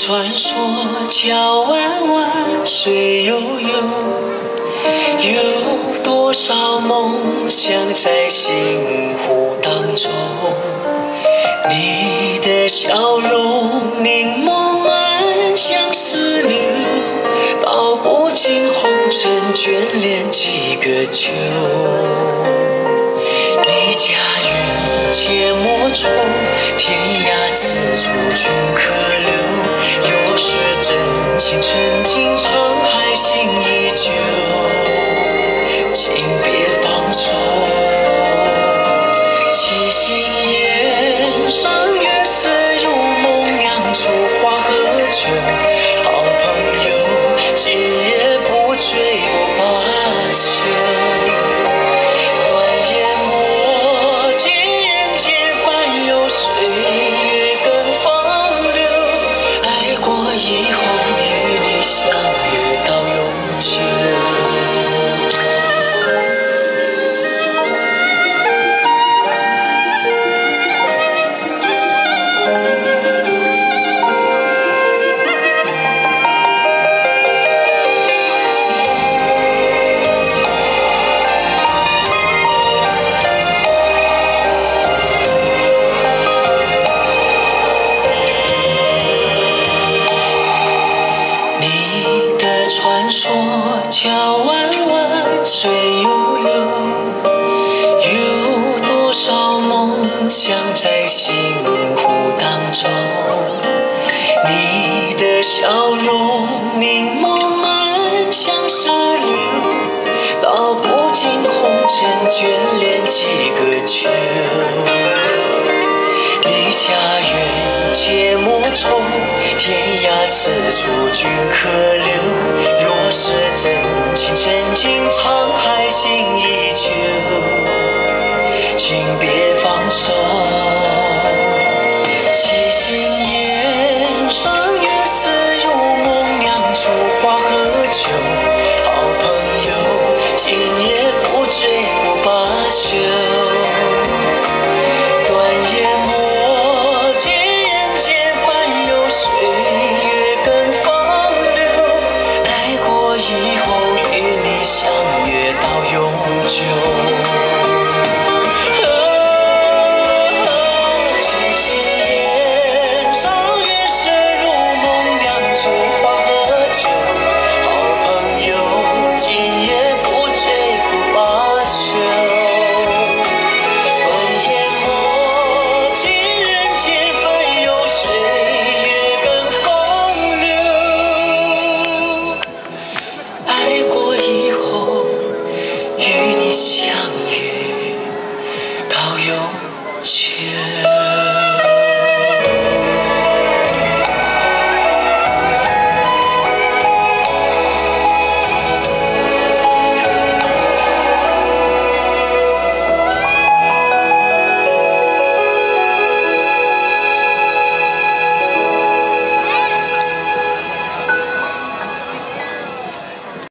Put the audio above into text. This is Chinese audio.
传说叫弯弯水悠悠，有多少梦想在心湖当中？你的笑容凝眸满相思里，道不尽红尘眷恋几个秋。离家远，切莫愁，天涯此处君可留。若是真情曾经沧海心依旧，请别放手。七星宴上月色如梦，酿出花和酒。好朋友，今夜不醉不罢休。断烟墨，尽人间烦忧，岁月更风流。爱过以后，与你相约到永久。传说叫弯弯水悠悠，有多少梦想在心湖当中？你的笑容凝眸满相思流，道不尽红尘眷恋几个秋。离家远，切莫愁，天涯此处君可留。若是真情曾经沧海心依旧，请别放手。七星宴上月色如梦，酿出花和酒。好朋友，今夜不醉不罢休。以后与你相约到永久。七星宴上月色如梦，酿出花和酒。好朋友，今夜不醉不罢休。断烟墨，尽人间烦忧，岁月更风流。爱过以后，与你相约到永久。